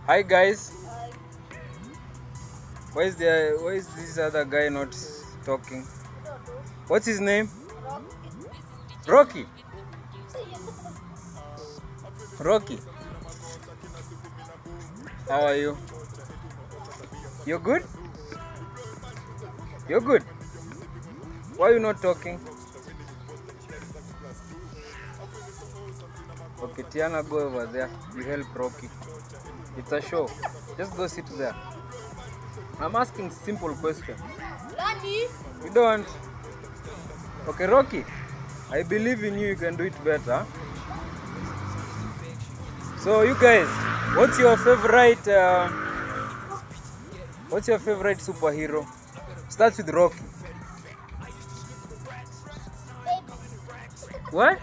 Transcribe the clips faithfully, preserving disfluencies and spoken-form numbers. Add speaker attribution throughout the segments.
Speaker 1: Hi guys. Why is there? Why is this other guy not talking? What's his name? Rocky. Rocky. How are you? You're good? You're good? Why are you not talking? Okay, Tiana, go over there. You help Rocky. It's a show. Just go sit there. I'm asking simple questions.
Speaker 2: Daddy?
Speaker 1: You don't? Okay, Rocky. I believe in you. You can do it better. So, you guys, what's your favorite? Uh, what's your favorite superhero? Starts with Rocky. What?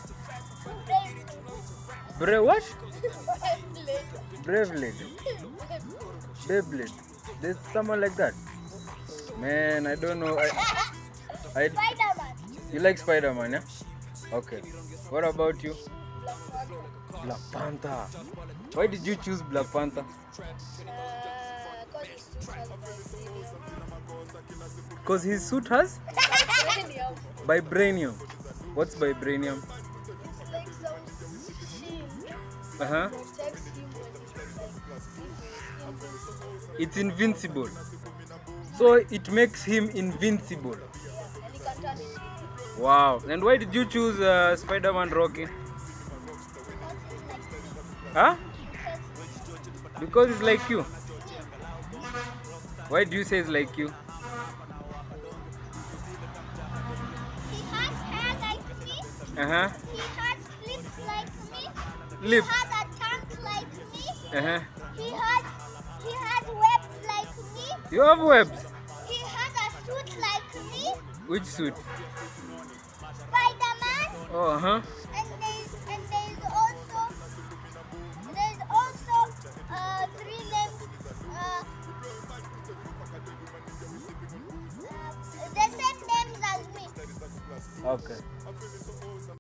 Speaker 1: Brave what? Bravely. Beyblade. There's someone like that. Man, I don't know. I, I,
Speaker 2: Spider-Man.
Speaker 1: You like Spider-Man, yeah? Okay. What about you? Black Panther. Why did you choose Black Panther? Because his suit has? Vibranium. What's vibranium? Uh-huh. It's invincible. So it makes him invincible. Wow. And why did you choose uh, Spider-Man Rocky? Huh? Because it's like you. Why do you say it's like you?
Speaker 2: He has hair like me.
Speaker 1: Uh-huh.
Speaker 2: He has lips like me.
Speaker 1: Lips.
Speaker 2: He has a tongue like me.
Speaker 1: Uh-huh.
Speaker 2: He has he has webs like me.
Speaker 1: You have webs.
Speaker 2: He has a suit like me.
Speaker 1: Which suit?
Speaker 2: Spider-Man.
Speaker 1: Oh, uh-huh.
Speaker 2: And there's and there's also there's also uh three names uh, uh the same names as me.
Speaker 1: Okay.